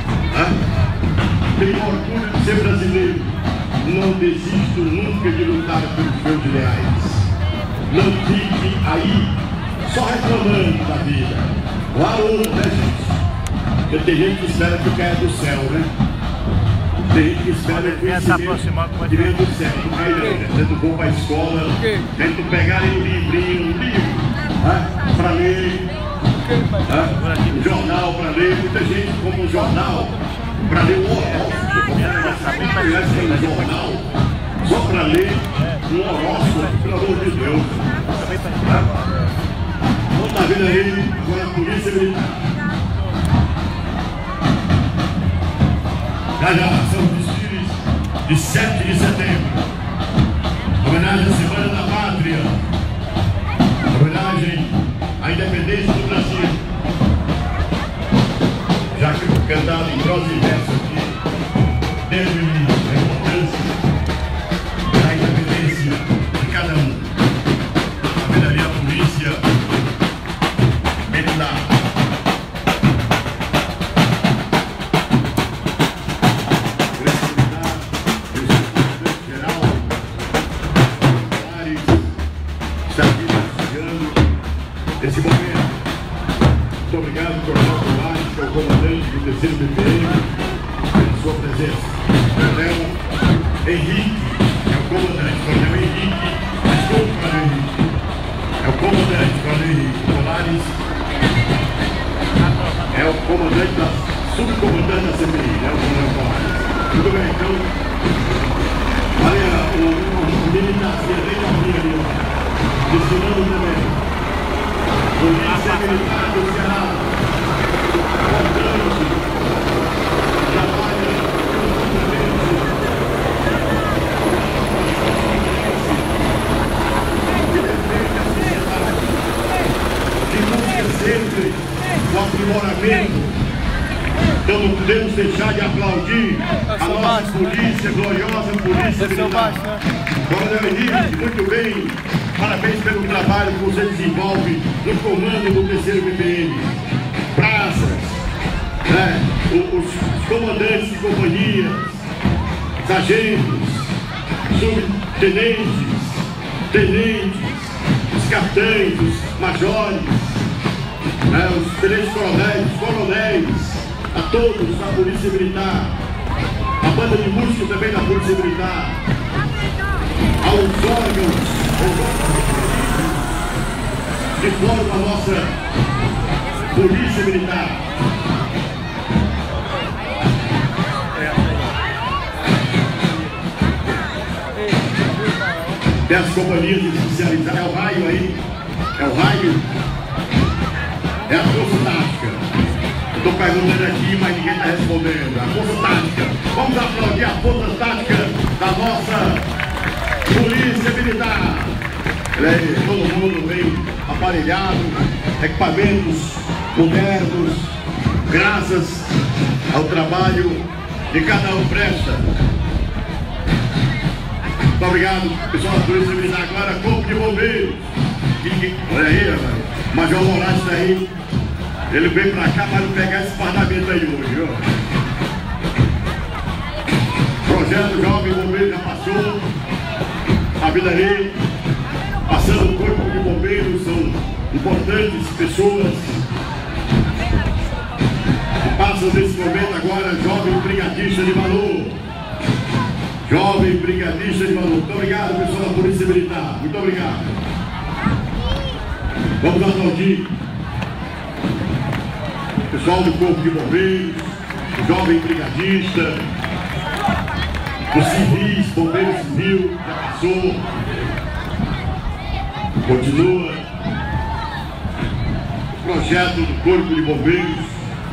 Tenho orgulho de ser brasileiro. Não desisto nunca de lutar pelos meus ideais. Não fique aí só reclamando da vida. Lá outra, né, gente? Porque tem gente que espera que caia do céu, né? Tem gente que espera que o conhecimento que vem do céu. Não cai não, né? Tento for para a escola, tento pegar um livrinho, para ler, um jornal para ler. Muita gente compra um jornal para ler um horóscopo. Conhece um jornal só para ler um horóscopo, pelo amor de Deus. Vamos estar vendo aí agora a Polícia Militar. Já são os desfiles de 7 de setembro. Homenagem à Semana da Pátria. Homenagem à independência do Brasil. Já que eu cantado em prosa e verso aqui, desde a importância da independência de cada um. Homenageia a Polícia Militar. Esse momento. Muito obrigado, Coronel Soares, que é o comandante do 3º BPM, pela sua presença. Coronel Henrique é o comandante. Coronel Henrique, desculpa, Coronel Henrique. É o comandante, Coronel Henrique. Soares é o comandante da subcomandante da CPI, né? O Coronel Soares. Muito bem, então. Olha, o militarzinho bem novinho ali, ó. Desfilando também. Polícia Militar do Ceará, comandante, trabalha que defende a sociedade, que busca sempre o aprimoramento. Então não podemos deixar de aplaudir a nossa polícia, gloriosa Polícia Militar. Coronel Henrique, muito bem. Parabéns pelo trabalho que você desenvolve no comando do 3º BPM. Praças, né? Os comandantes de companhias, sargentos, subtenentes, tenentes, os capitães, os majores, né? Os tenentes coronéis, os coronéis, a todos da Polícia Militar, a banda de música também da Polícia Militar, aos órgãos que formam a nossa Polícia Militar. Tem as companhias especializadas, é o raio aí, é o raio, é a Força Tática. Estou perguntando aqui, mas ninguém está respondendo. A Força Tática. Vamos aplaudir a Força Tática da nossa Polícia Militar. Todo mundo bem aparelhado, equipamentos modernos, graças ao trabalho de cada um presta. Muito obrigado, pessoal da Polícia Militar. Agora, Corpo de Bombeiros. Olha aí, Major Moraes está aí. Ele veio pra cá para não pegar esse parlamento aí hoje, ó. Projeto Jovem Bombeiro já passou. A vida aí, passando o Corpo de Bombeiros, são importantes pessoas que passam nesse momento agora. Jovem Brigadista de Valor. Jovem Brigadista de Valor. Muito obrigado, pessoal da Polícia Militar. Muito obrigado. Vamos aplaudir o pessoal do Corpo de Bombeiros, o Jovem Brigadista, os civis, Bombeiro Civil, já passou, continua. O projeto do Corpo de Bombeiros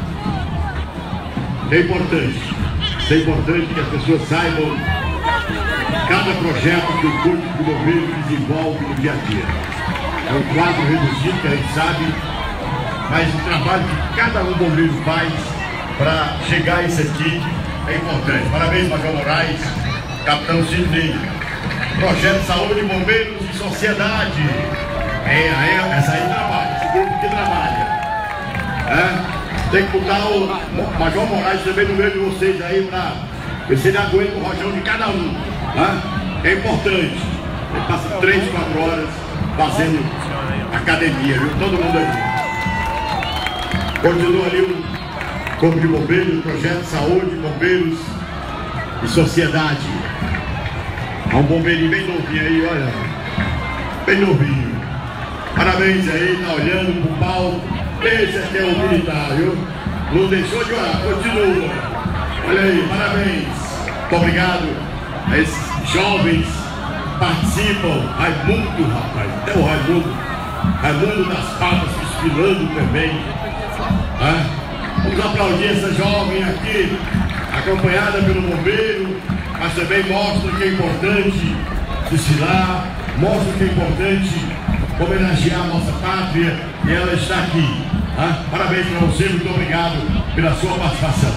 é importante que as pessoas saibam cada projeto que o Corpo de Bombeiros desenvolve no dia a dia. é um quadro reduzido, que a gente sabe, mas o trabalho que cada um bombeiro faz para chegar a isso aqui é importante. Parabéns, Major Moraes, Capitão Sidney. Projeto Saúde, Bombeiros e Sociedade. Essa aí trabalha, esse grupo que trabalha. Tem que botar o Major Moraes também no meio de vocês aí para ver se ele aguenta o rojão de cada um. É importante. Ele passa 3, 4 horas fazendo academia, viu? Todo mundo aqui. Continua ali o Corpo de Bombeiros, Projeto Saúde, Bombeiros e Sociedade. Há um bombeirinho bem novinho aí, olha. Bem novinho. Parabéns aí, tá olhando pro palco. Esse aqui é o militar, viu? Não deixou de olhar, continua. Olha aí, parabéns. Muito obrigado a esses jovens participam. Raimundo, rapaz, até o Raimundo das Patas desfilando também. Vamos aplaudir essa jovem aqui, acompanhada pelo bombeiro, mas também mostra que é importante desfilar, mostra que é importante homenagear a nossa pátria, e ela está aqui. Parabéns para você, muito obrigado pela sua participação.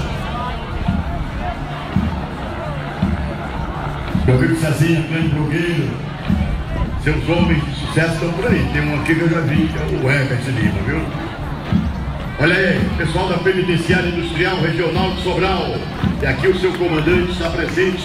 Eu vi que Cezinha, grande blogueiro, seus homens de sucesso estão por aí. Tem um aqui que eu já vi, que é o Herbert Lima, viu? Olha aí, pessoal da Penitenciária Industrial Regional de Sobral. E aqui o seu comandante está presente.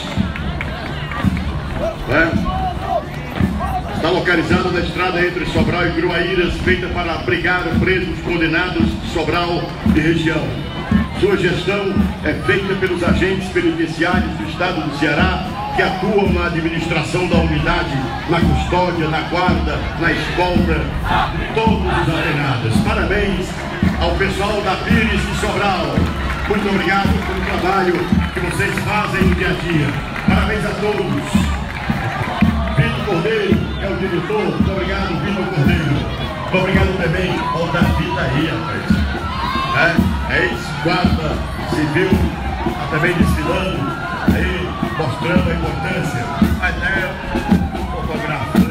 Está localizada na estrada entre Sobral e Gruaíras, feita para abrigar presos condenados de Sobral e região. Sua gestão é feita pelos agentes penitenciários do estado do Ceará, que atuam na administração da unidade, na custódia, na guarda, na escolta de todos os apenados. Parabéns ao pessoal da Pires de Sobral. Muito obrigado pelo trabalho que vocês fazem no dia a dia. Parabéns a todos. Vitor Cordeiro é o diretor. Muito obrigado, Vitor Cordeiro. Muito obrigado também ao Davi aí, rapaz. É isso, guarda civil, tá também desfilando, aí, mostrando a importância. Mas fotografando.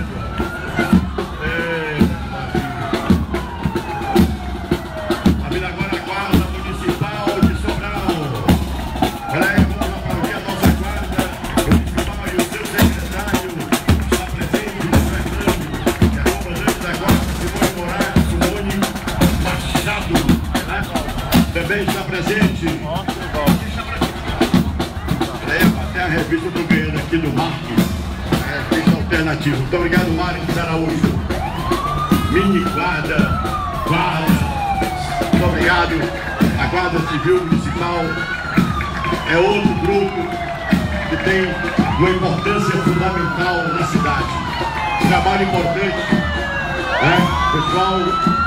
A vida agora, a Guarda Municipal de Sobral. Olha aí, vamos aplaudir a nossa Guarda Municipal e o seu secretário está presente no Fernando, que é a comandante da Guarda, Simone Moraes, Simone Machado. Também está presente. Até a revista eu estou ganhando aqui do Marques. Revista Alternativa. Muito obrigado, Marques Araújo. Mini Guarda. Muito obrigado. A Guarda Civil Municipal é outro grupo que tem uma importância fundamental na cidade. Trabalho importante, pessoal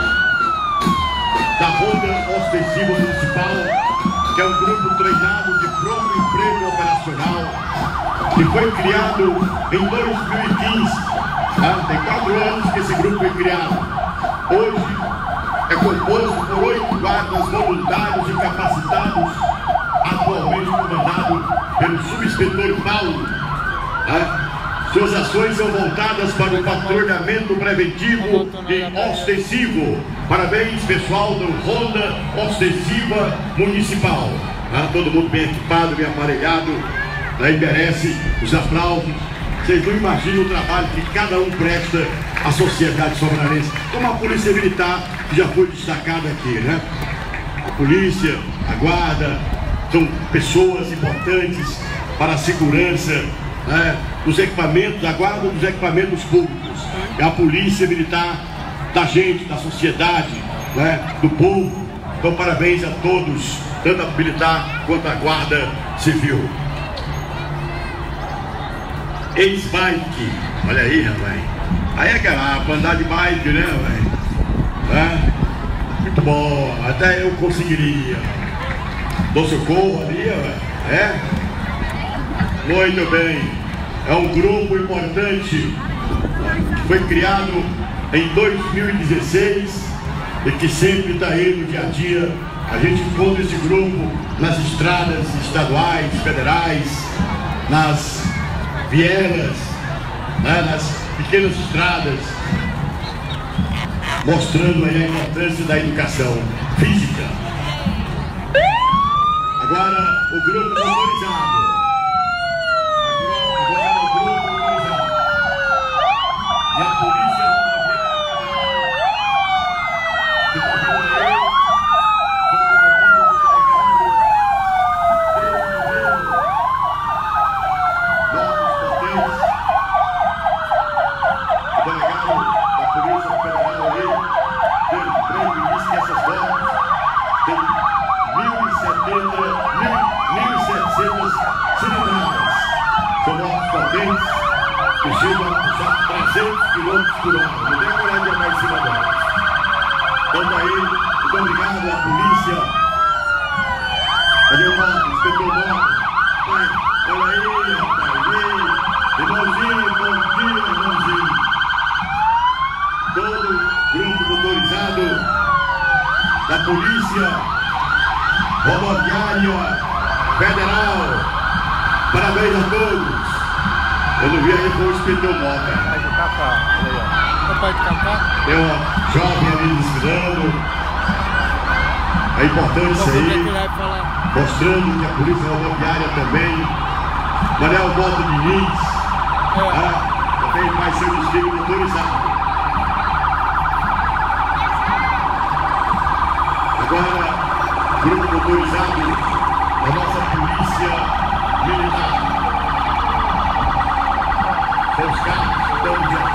da Ronda Ostensiva Municipal, que é um grupo treinado de pronto emprego operacional, que foi criado em 2015. Tem 4 anos que esse grupo foi criado. Hoje é composto por 8 guardas voluntários e capacitados, atualmente comandado pelo subinspetor Paulo. Suas ações são voltadas para o patrulhamento preventivo e ostensivo. Parabéns, pessoal do Ronda Ostensiva Municipal. Todo mundo bem equipado, bem aparelhado, merece os aplausos. Vocês não imaginam o trabalho que cada um presta à sociedade sobralense, como a Polícia Militar, que já foi destacada aqui, né? A polícia, a guarda, são pessoas importantes para a segurança, dos equipamentos, da guarda dos equipamentos públicos. É a Polícia Militar da gente, da sociedade, do povo. Então parabéns a todos, tanto a militar quanto a Guarda Civil. Ex-bike, olha aí, rapaz. Aí é aquela, pra andar de bike, né, velho? Muito bom, até eu conseguiria. Dou socorro ali, velho. Muito bem. É um grupo importante. Foi criado em 2016 e que sempre está aí no dia a dia. A gente encontra esse grupo nas estradas estaduais, federais, nas vielas, nas pequenas estradas. mostrando aí a importância da educação física. Agora o grupo motorizado. Agora o grupo motorizado. E a polícia que está vindo aí, que chegam a 300 km por hora. Não tem coragem de andar em cima delas. Então daí, muito obrigado à polícia. Cadê o nome? Espetou o nome. Olha aí, rapaz. Irmãozinho, bom dia, irmãozinho. Todo grupo motorizado da Polícia Rodoviária Federal. Parabéns a todos. Eu não vi aí como espetou moto. Pode cantar? Tem uma jovem ali desfilando. É importante isso aí. Mostrando que a Polícia Rodoviária também. Manuel Mota Diniz também vai ser um desfile motorizado. Agora, grupo motorizado da nossa Polícia Militar. São os carros que estão no dia a dia.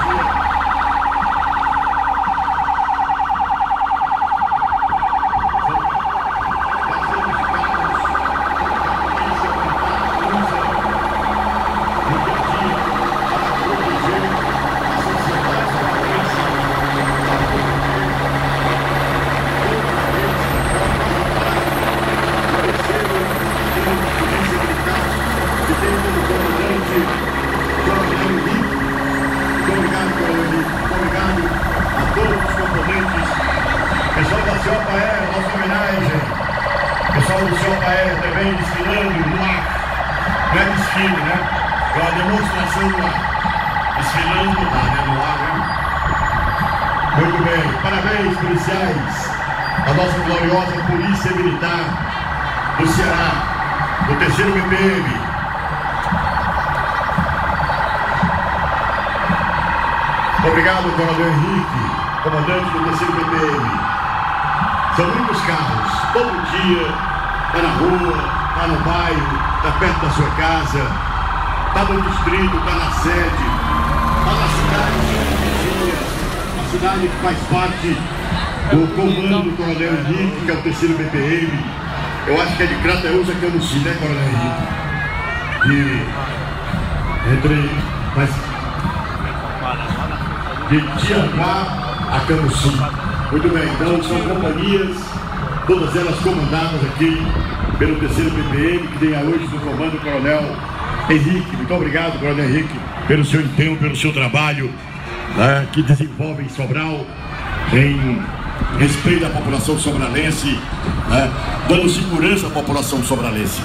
Também desfilando no ar, não é desfile, né? É uma demonstração no ar, desfilando no ar, né? Muito bem, parabéns policiais, a nossa gloriosa Polícia Militar do Ceará, do 3º BPM. Obrigado, Coronel Henrique, comandante do 3º BPM. São muitos carros, todo dia. Está na rua, está no bairro, está perto da sua casa, está no distrito, está na sede, está na cidade, a cidade que faz parte do comando do Coronel Henrique, que é o 3º BPM. Eu acho que é de Crateús a Camusim, né, Coronel Henrique? De Tianguá a Camusim. Muito bem, então são companhias, todas elas comandadas aqui pelo 3º BPM, que tem hoje no comando o Coronel Henrique. Muito obrigado, Coronel Henrique, pelo seu empenho, pelo seu trabalho, né, que desenvolve em Sobral, em respeito à população sobralense, né, dando segurança à população sobralense.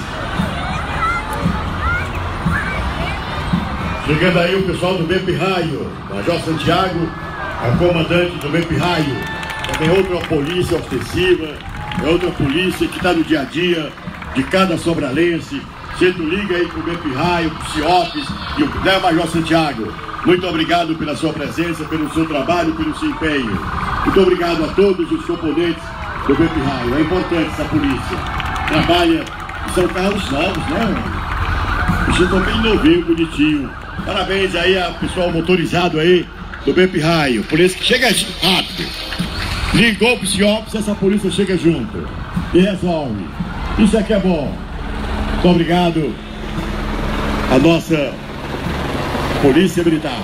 Chegando aí o pessoal do BEP Raio, Major Santiago, é o comandante do BEP Raio. Também outra polícia ostensiva, é outra polícia que está no dia a dia de cada sobralense. Você liga aí pro BEP Raio, pro CIOPS e o Major Santiago. Muito obrigado pela sua presença, pelo seu trabalho, pelo seu empenho. Muito obrigado a todos os componentes do BEP Raio. É importante essa polícia. Trabalha, são carros novos, né? Vocês estão bem novinho, bonitinho. Parabéns aí ao pessoal motorizado aí do BEP Raio. Polícia que chega rápido. Ligou pro CIOPS, essa polícia chega junto e resolve. Isso aqui é bom. Muito obrigado à nossa Polícia Militar.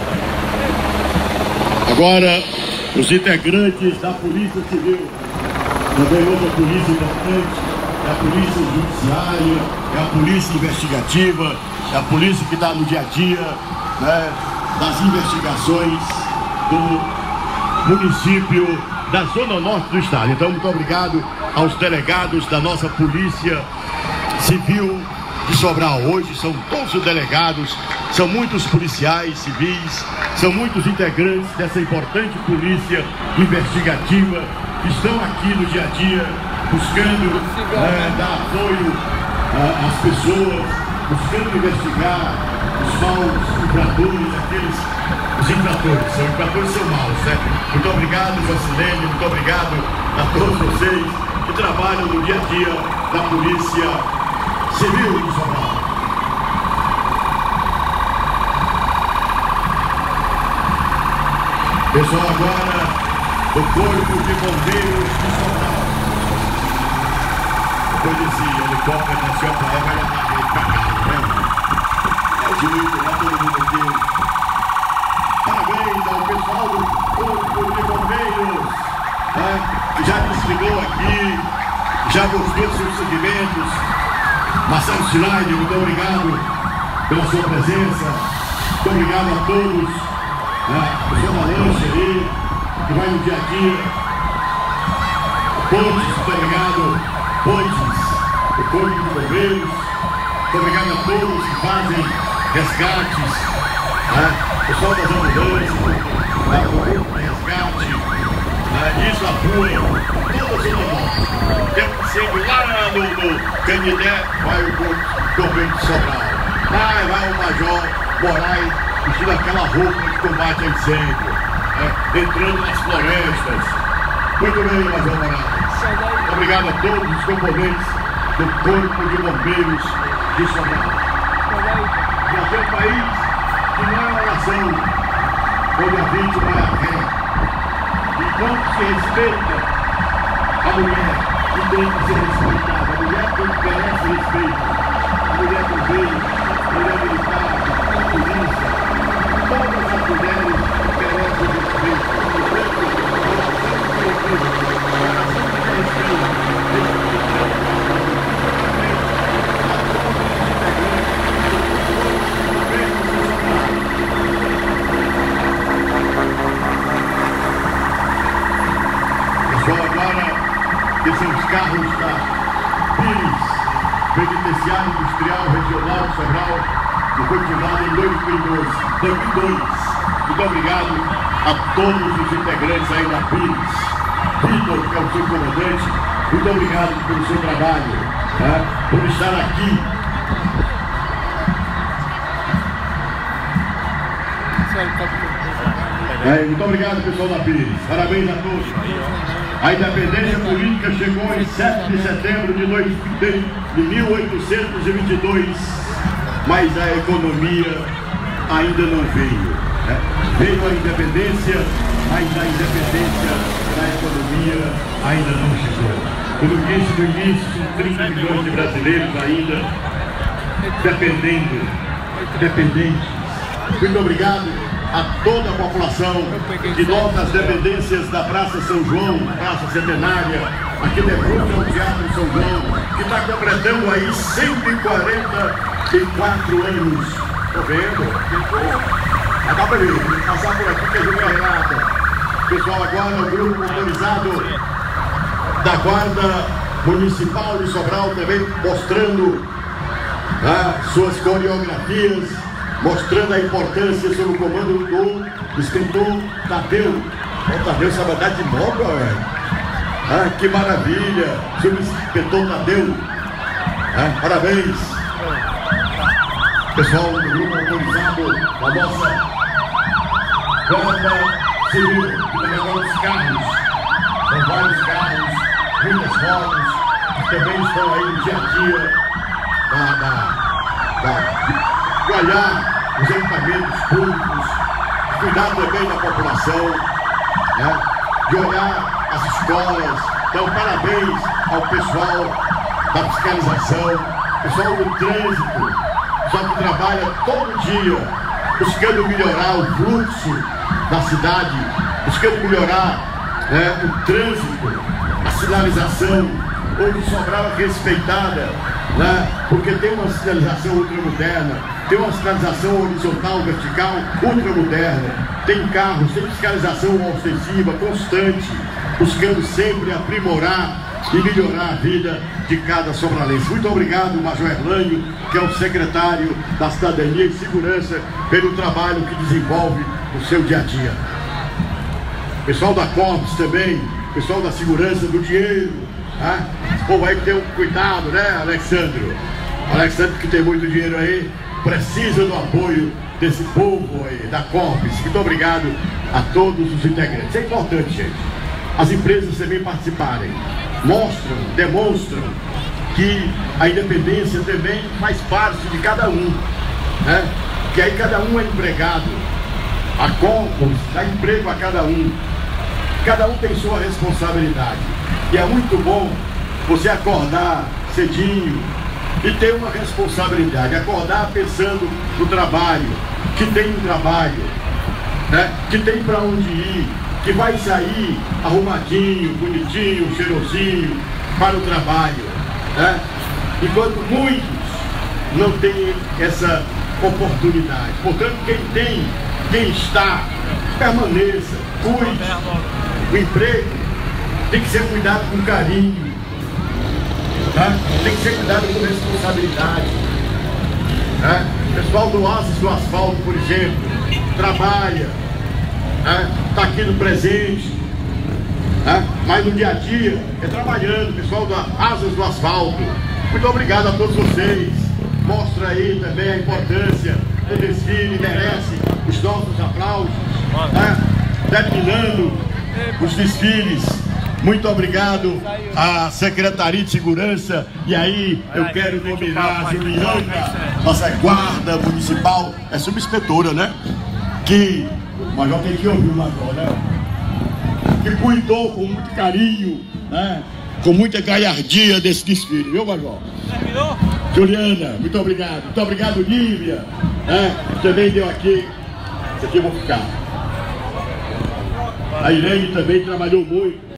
Agora, os integrantes da Polícia Civil. Também outra polícia importante, é a Polícia Judiciária, é a Polícia Investigativa, é a polícia que está no dia a dia, né, das investigações do município da Zona Norte do Estado. Então, muito obrigado aos delegados da nossa Polícia Civil de Sobral. Hoje são todos os delegados, são muitos policiais civis São muitos integrantes dessa importante polícia investigativa que estão aqui no dia a dia buscando dar apoio às pessoas, buscando investigar os maus infratores, os infratores são maus, né? Muito obrigado, Jocilene, muito obrigado a todos vocês que trabalham no dia a dia da Polícia Civil de Sobral. Pessoal, agora o Corpo de Bombeiros de Sobral. Depois desse helicóptero da senhora vai levar ele pra casa, né? É juízo, lá todo mundo aqui. Parabéns ao pessoal do Corpo de Bombeiros, né, que já desfilou aqui, já mostrou seus segmentos. Marcelo Schneide, muito obrigado pela sua presença. Muito obrigado a todos. O senhor da lancha aí, que vai no dia a dia. Pontes, muito obrigado. Pontes, o Corpo de Bombeiros. Muito obrigado a todos que fazem resgates. Pessoal das ambulâncias, o resgate, isso, a rua, todas as mãos. Tem que ser lá no Canidé, vai o Corpo de Sobral. Vai o Major Moraes, vestindo aquela roupa de combate a incêndio, entrando nas florestas. Muito bem, Major Moraes. Obrigado a todos os componentes do Corpo de Bombeiros de Sobral. Já tem um país que não é uma nação onde a vítima é a ré. Enquanto se respeita a mulher, que tem que ser respeitada, a mulher que merece respeito, a mulher bombeiro, a mulher militar, a polícia, todas as mulheres merecem respeito. Que são os carros da Pires, Penitenciário Industrial Regional de Sobral, que foi fundado em 2002. Muito obrigado a todos os integrantes aí da Pires. Vitor, que é o seu comandante, muito obrigado pelo seu trabalho, por estar aqui. Muito obrigado, pessoal da Pires. Parabéns a todos. A independência política chegou em 7 de setembro de 1822, mas a economia ainda não veio. Veio a independência, mas a independência da economia ainda não chegou. Como disse no início, são 30 milhões de brasileiros ainda dependentes. Muito obrigado a toda a população de novas dependências da Praça São João, Praça Centenária, aqui de frente ao Teatro São João, que está completando aí 144 anos. Estou vendo? Acaba ali, passar por aqui que a gente é Renata. Pessoal, agora o grupo motorizado da Guarda Municipal de Sobral também mostrando suas coreografias, mostrando a importância sob o comando do inspetor Tadeu. O Tadeu sabe andar de moto, velho. Que maravilha, sob o inspetor Tadeu. Parabéns. Pessoal do grupo autorizado da nossa Guarda Civil, que também agora os carros. São vários carros, muitas motos, que também estão aí no dia a dia de olhar os equipamentos públicos, de cuidar também da população, de olhar as escolas. Então, parabéns ao pessoal da fiscalização, pessoal do trânsito, pessoal que trabalha todo dia buscando melhorar o fluxo da cidade, buscando melhorar o trânsito, a sinalização, onde Sobral é respeitada, porque tem uma sinalização ultramoderna, tem uma sinalização horizontal, vertical, ultramoderna, tem carros, tem fiscalização ostensiva, constante, buscando sempre aprimorar e melhorar a vida de cada sobralense. Muito obrigado, Major Erlânio, que é o secretário da Cidadania e Segurança, pelo trabalho que desenvolve no seu dia a dia. Pessoal da Corpus também, pessoal da segurança do dinheiro, tá? Esse povo aí que tem um cuidado, né, Alexandre? Alexandre, que tem muito dinheiro aí, precisa do apoio desse povo aí, da Corpus. Muito obrigado a todos os integrantes. É importante, gente, as empresas também participarem, mostram, demonstram que a independência também faz parte de cada um, né? Que aí cada um é empregado, a Corpus dá emprego a cada um tem sua responsabilidade, e é muito bom você acordar cedinho e ter uma responsabilidade, acordar pensando no trabalho, que tem um trabalho, né? Que tem para onde ir, que vai sair arrumadinho, bonitinho, cheirosinho para o trabalho, né? Enquanto muitos não têm essa oportunidade. Portanto, quem está, permaneça, cuide. O emprego tem que ser cuidado com carinho, tá? Tem que ser cuidado com responsabilidade, né? O pessoal do Asas do Asfalto, por exemplo, trabalha, né? Está aqui no presente, né? Mas no dia a dia é trabalhando. Pessoal da Asas do Asfalto, muito obrigado a todos vocês. Mostra aí também a importância do desfile, merece os nossos aplausos, né? Terminando os desfiles, muito obrigado à Secretaria de Segurança. E aí eu quero nominar a Juliana, nossa guarda municipal, é subinspetora, né? Que o major tem que ouvir o major, né? Que cuidou com muito carinho, né? Com muita galhardia desse desfile, viu, major? Juliana, muito obrigado. Muito obrigado, Lívia, né? Também deu aqui. Esse aqui eu vou ficar. A Irene também trabalhou muito.